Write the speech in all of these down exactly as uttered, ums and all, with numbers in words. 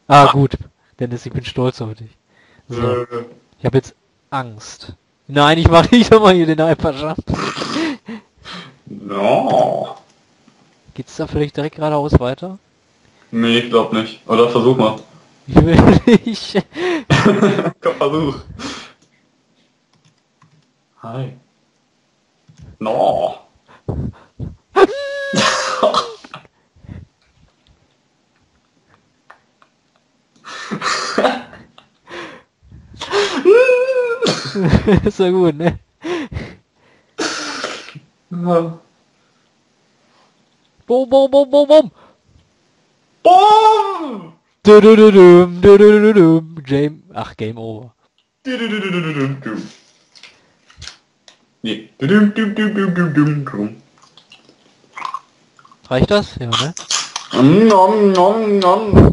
Ah, gut. Dennis, ich bin stolz auf dich. So. Äh, Ich habe jetzt Angst. Nein, ich mache nicht nochmal hier den Hyperjump. no. Geht's da vielleicht direkt geradeaus weiter? Nee, ich glaub nicht. Oder versuch mal. Ich will nicht. Komm, versuch. Hi. No. Ist ja gut, ne? Bum, bum, bum, bum, bum. Boom! Du-du-du-dum, du-du-du-dum. Game. Ach, Game Over. Nee. Dum, dum, dum, dum, dum, dum, dum. Reicht das? Ja, ne? Nom, nom, nom.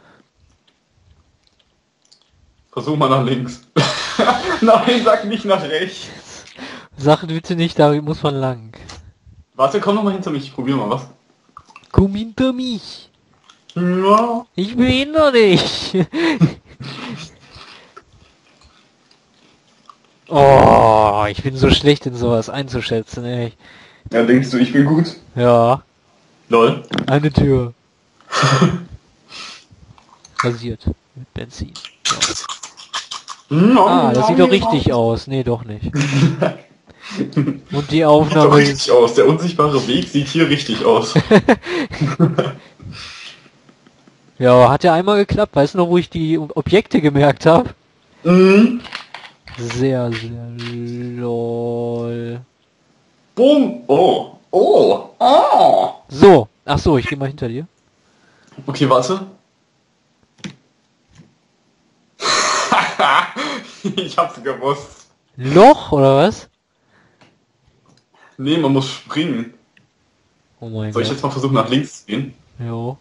Versuch mal nach links. Nein, sag nicht nach rechts. Sag bitte nicht, da muss man lang. Warte, komm noch mal hinter mich. Ich probier mal was. Komm hinter mich. Ja. Ich behindere dich. Oh, ich bin so schlecht in sowas einzuschätzen, ey. Ja, denkst du, ich bin gut? Ja, Lol. eine Tür. Rasiert. Mit Benzin. So. Ah, das sieht doch richtig aus. Nee, doch nicht. Und die Sieht doch Aufnahme richtig aus. Der unsichtbare Weg sieht hier richtig aus. Ja, hat ja einmal geklappt. Weißt du noch, wo ich die Objekte gemerkt habe? Mhm. Sehr, sehr lol. Boom. Oh. Oh. Oh. So. Ach so, ich gehe mal hinter dir. Okay, warte. Ich hab's gewusst. Loch, oder was? Nee, man muss springen. Oh mein Soll ich Gott. jetzt mal versuchen, nach links zu gehen? Jo.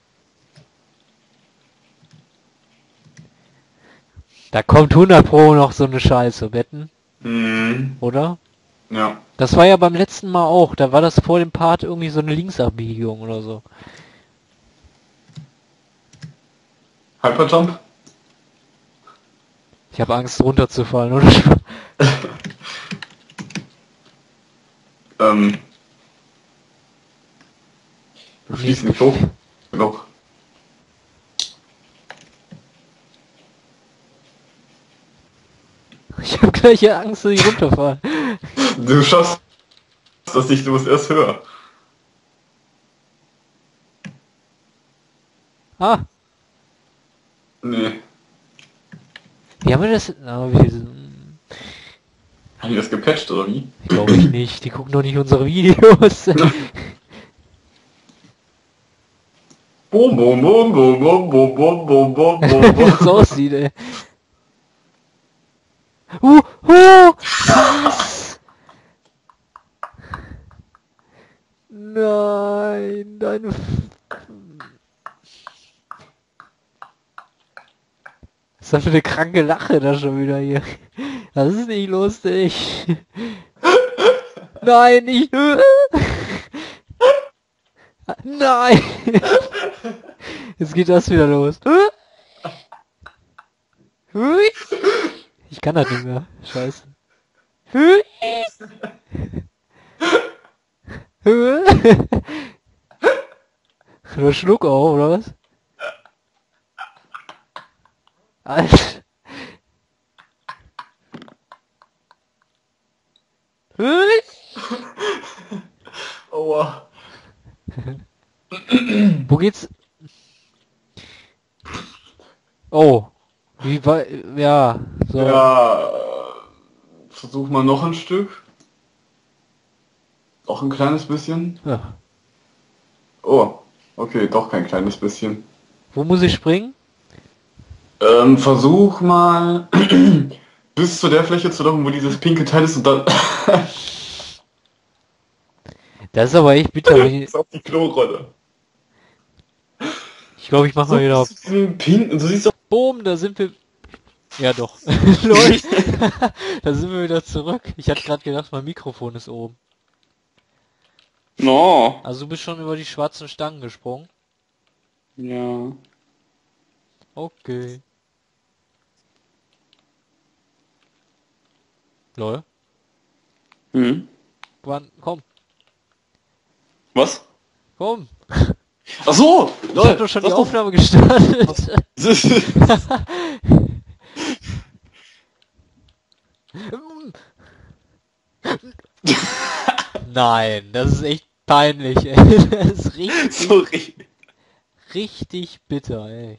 Da kommt hundert Pro noch so eine Scheiße, wetten? Hm. Oder? Ja. Das war ja beim letzten Mal auch. Da war das vor dem Part irgendwie so eine Linksabbiegung oder so. Hyperjump? Ich habe Angst runterzufallen, oder? ähm. Du fließt nicht hoch. Genau. Ich habe gleich Angst, dass ich runterfall. Du schaffst das nicht, du musst erst höher. Ah, Nee. wie haben wir das? Ah, wie, Haben die das gepatcht oder wie? glaube ich nicht. Die gucken doch nicht unsere Videos. Bum, bum, bum, bum, bum, bum, bum, bum, bum, bum, Wie bum. das aussieht, ey. Uh, uh, was? Nein, deine... F Was ist das für eine kranke Lache da schon wieder hier? Das ist nicht lustig. Nein, nicht... Nein! Jetzt geht das wieder los. Ich kann das nicht mehr. Scheiße. Oder Schluck auch, oder was? Alter. Aua. Wo geht's? Oh. Wie war... Ja. So. Ja, äh, versuch mal noch ein Stück. Noch ein kleines bisschen. Ja. Oh, okay, doch kein kleines bisschen. Wo muss ich springen? Ähm, versuch mal bis zu der Fläche zu laufen, wo dieses pinke Teil ist und dann Das ist aber echt bitter. Wenn ich bis auf die Klorolle. ich glaube, ich mache So mal wieder... bis zu diesem Pink und du siehst doch. Boom, da sind wir... Ja doch. Lol. Da sind wir wieder zurück. Ich hatte gerade gedacht, mein Mikrofon ist oben. No. Also du bist schon über die schwarzen Stangen gesprungen. Ja. Okay. Lol. Hm. Wann? Komm, Was? komm. Ach so! Ich hab doch schon die Aufnahme gestartet. Nein, das ist echt peinlich, ey. Das ist richtig, Sorry. richtig bitter, ey.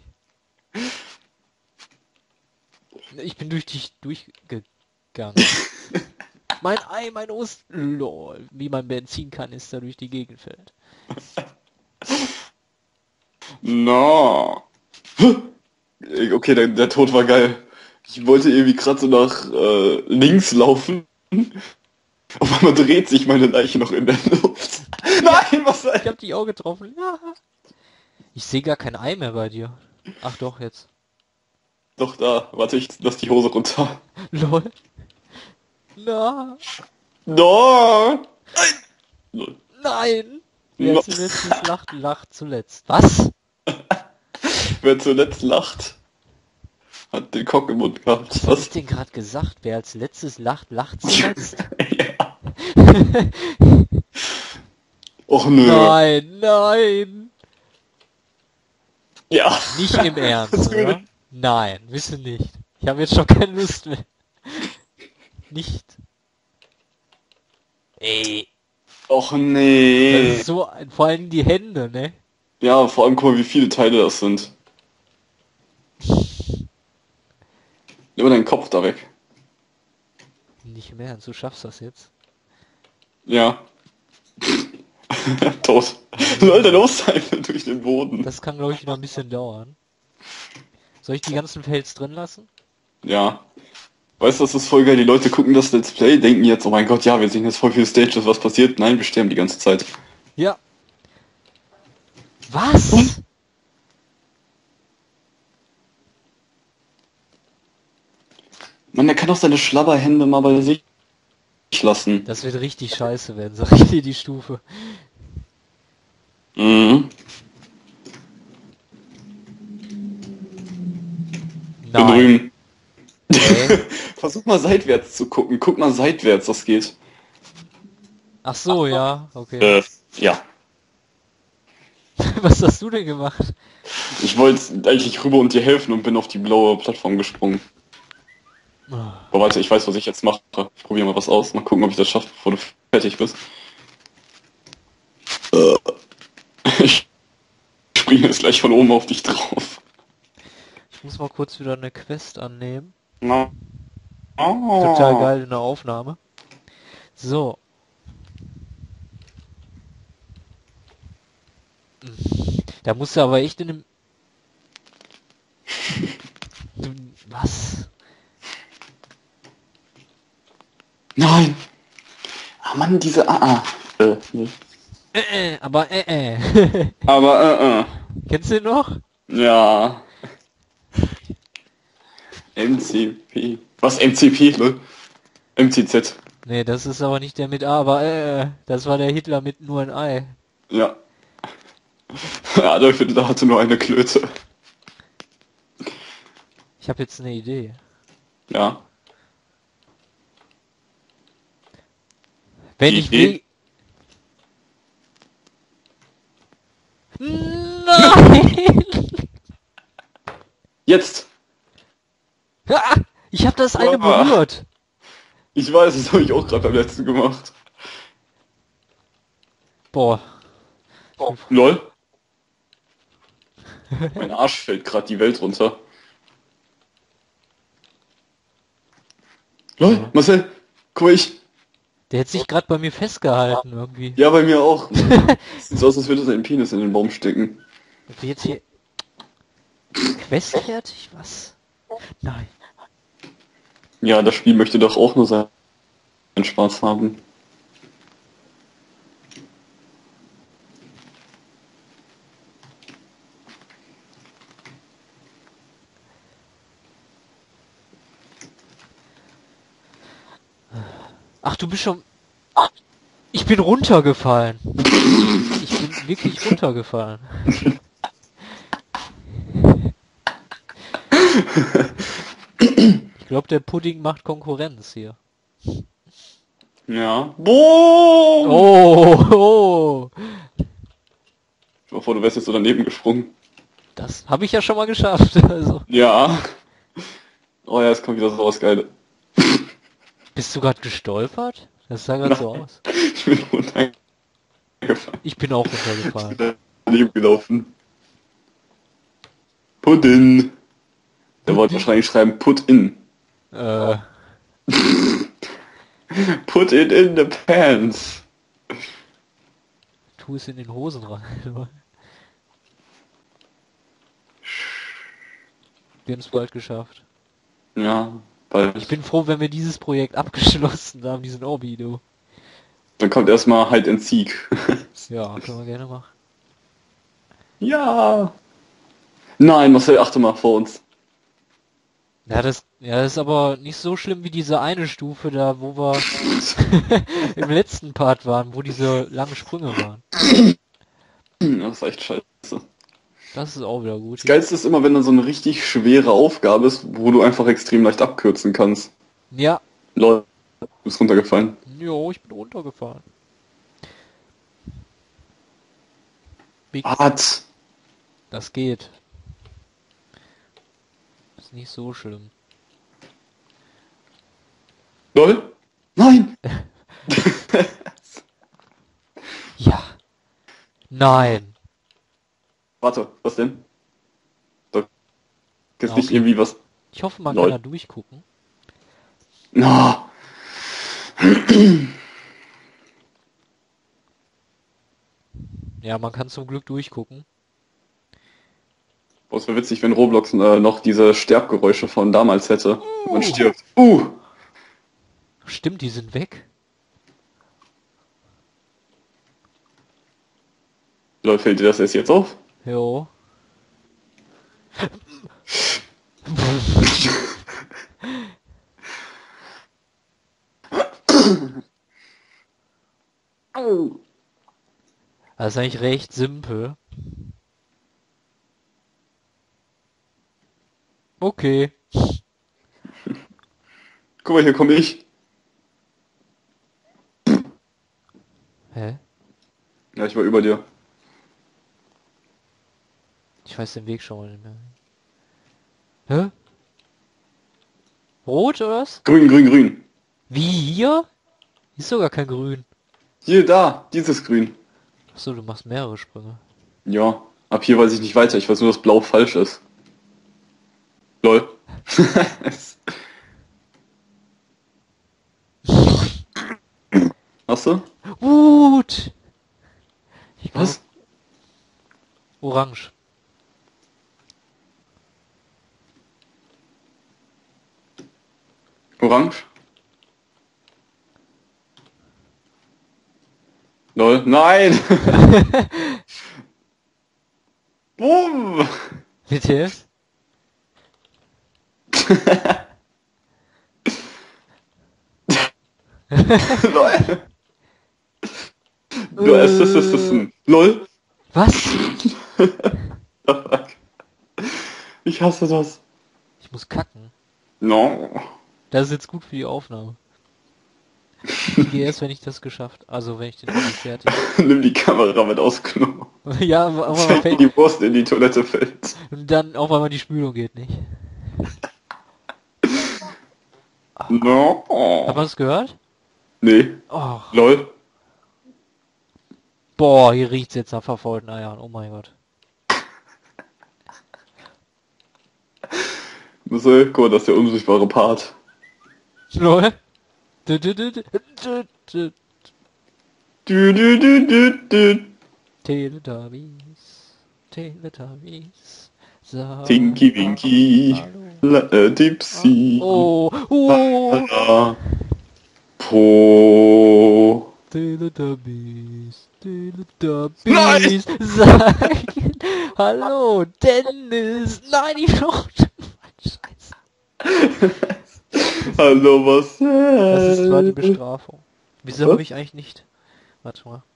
Ich bin durch dich durchgegangen. Mein Ei, mein Ost... Lol, wie mein Benzinkanister durch die Gegend fällt. No. Okay, der, der Tod war geil. Ich wollte irgendwie gerade so nach äh, links laufen. Auf einmal dreht sich meine Leiche noch in der Luft. Nein, was soll Ich hab dich auch getroffen. Ja. Ich sehe gar kein Ei mehr bei dir. Ach doch, jetzt. Doch da, warte, ich lass die Hose runter. Lol. Na. No. Nein. Nein. Wer No. zuletzt lacht, lacht zuletzt. Was? Wer zuletzt lacht, hat den Cock im Mund gehabt. Was hast du denn gerade gesagt? Wer als letztes lacht, lacht zuletzt. Ja. Och nö. Nein, nein. Ja. Nicht im Ernst, oder? Nein, wissen nicht. Ich habe jetzt schon keine Lust mehr. Nicht. Ey. Och Das nee. ist so, vor allem die Hände, ne? Ja, vor allem guck mal, wie viele Teile das sind. Nimm mal deinen Kopf da weg. Nicht im Ernst, du schaffst das jetzt. Ja. Tot. Soll der los sein durch den Boden? Das kann, glaube ich, noch ein bisschen dauern. Soll ich die ganzen Fails drin lassen? Ja. Weißt du, das ist voll geil. Die Leute gucken das Let's Play, denken jetzt, oh mein Gott, ja, wir sehen jetzt voll viele Stages, was passiert? Nein, wir sterben die ganze Zeit. Ja. Was? Mann, der kann doch seine Schlabberhände mal bei sich lassen. Das wird richtig scheiße werden, sag ich dir die Stufe. Mhm. Bin Nein. drüben. Okay. Versuch mal seitwärts zu gucken. Guck mal seitwärts, das geht. Ach so, ja, okay. Äh, ja. Was hast du denn gemacht? Ich wollte eigentlich rüber und dir helfen und bin auf die blaue Plattform gesprungen. Aber warte, ich weiß, was ich jetzt mache. Ich probiere mal was aus. Mal gucken, ob ich das schaffe, bevor du fertig bist. Äh, Ich springe jetzt gleich von oben auf dich drauf. Ich muss mal kurz wieder eine Quest annehmen. Oh. Total geil in der Aufnahme. So. Da musst du aber echt in dem... Du, was? Nein! Ah Mann, diese A A. Äh, nee. Äh, äh, aber äh, äh. Aber äh, äh. Kennst du den noch? Ja. M C P. Was M C P, ne? M C Z. Nee, das ist aber nicht der mit A, aber äh, äh. Das war der Hitler mit nur ein Ei. Ja. Adolf Hitler hatte nur eine Klöte. Ich habe jetzt eine Idee. Ja. Wenn Die ich Idee? will... Nein! Jetzt! Ah, ich habe das eine Ah. berührt. Ich weiß, das habe ich auch gerade beim letzten gemacht. Boah. Lol. Mein Arsch fällt gerade die Welt runter. Lol, Ja. Marcel, guck mal, ich. Der hat sich gerade bei mir festgehalten irgendwie. Ja, bei mir auch. Sieht so aus, als würde er seinen Penis in den Baum stecken. Sind wir jetzt hier... Quest fertig? Was? Nein. Ja, das Spiel möchte doch auch nur seinen Spaß haben. Ach, du bist schon... Ich bin runtergefallen. Ich bin wirklich runtergefallen. Ich glaube, der Pudding macht Konkurrenz hier. Ja. Boom! Oh, oh. Ich war vor, du wärst jetzt so daneben gesprungen. Das habe ich ja schon mal geschafft. Also. Ja. Oh ja, es kommt wieder so was Geiles. Bist du gerade gestolpert? Das sah gerade so aus. Ich bin runtergefallen. Ich bin auch runtergefallen. Daneben gelaufen. Pudding. Der wollte wahrscheinlich schreiben Put in. Äh, Put it in the pants. tu es in den Hosen rein. Wir haben es bald geschafft. Ja, bald. Ich bin froh, wenn wir dieses Projekt abgeschlossen haben, diesen Orbi, du. Dann kommt erstmal Hide and Seek. Ja, können wir gerne machen. Ja. Nein, Marcel, achte mal vor uns. Ja, das, ja, das ist aber nicht so schlimm wie diese eine Stufe da, wo wir im letzten Part waren, wo diese langen Sprünge waren. Das ist echt scheiße. Das ist auch wieder gut. Das Geilste ist immer, wenn dann so eine richtig schwere Aufgabe ist, wo du einfach extrem leicht abkürzen kannst. Ja. Lol, du bist runtergefallen. Jo, ich bin runtergefahren. Big. What? Das geht. Ist nicht so schlimm. Lol? Nein! Ja. Nein. Warte, was denn? Da ist Ah, nicht okay. irgendwie was... Ich hoffe, man Lol. kann da durchgucken. Na. Ja, man kann zum Glück durchgucken. Boah, es wäre witzig, wenn Roblox äh, noch diese Sterbgeräusche von damals hätte. Uh. Man stirbt. Uh! Stimmt, die sind weg. Lol, fällt dir das erst jetzt auf? Jo. Das ist eigentlich recht simpel. Okay. Guck mal, hier komme ich. Hä? Ja, ich war über dir. Ich weiß den Weg schon mal nicht mehr. Hä? Rot oder was? Grün, grün, grün. Wie hier? Hier ist sogar kein Grün. Hier, da, dieses Grün. Achso, du machst mehrere Sprünge. Ja, ab hier weiß ich nicht weiter. Ich weiß nur, dass Blau falsch ist. Lol. Hast du? Gut. Ich glaub, Was? Orange. Orange? Lol. Nein! Bumm! Bitte? Lol. Du es ist es ist ein Lol. Was? Ich hasse das. Ich muss kacken. No. Das ist jetzt gut für die Aufnahme. Ich gehe erst, wenn ich das geschafft. Also wenn ich den Video fertig. Nimm die Kamera mit ausgenommen. Ja, aber man Wenn fällt. die Wurst in die Toilette fällt. Und dann auf einmal die Spülung geht nicht. No. Hat man es gehört? Nee. Oh. Lol. Boah, hier riecht's jetzt nach verfaulten Eiern. Oh mein Gott. Marcel, guck mal, das ist der unsichtbare Part. Lol. Du, du, du, du, du, du. Du, du, du, du, du. Teletubbies. Teletubbies. So. Tinky Winky. La, äh, Dipsy. Oh. Oh. La, Po. Teletubbies. Teletubbies. Sagen. Hallo, Dennis. Nein, die Flucht. Scheiße. Hallo, was? Das ist, war die Bestrafung. Wieso Was? habe ich eigentlich nicht... Warte mal.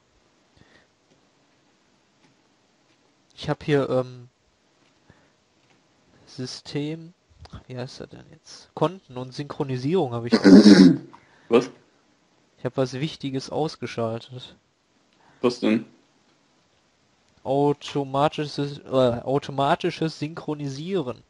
Ich habe hier, ähm... System... Wie heißt er denn jetzt? Konten und Synchronisierung habe ich noch. Was? Ich habe was Wichtiges ausgeschaltet. Was denn? Automatisches, äh, automatisches Synchronisieren.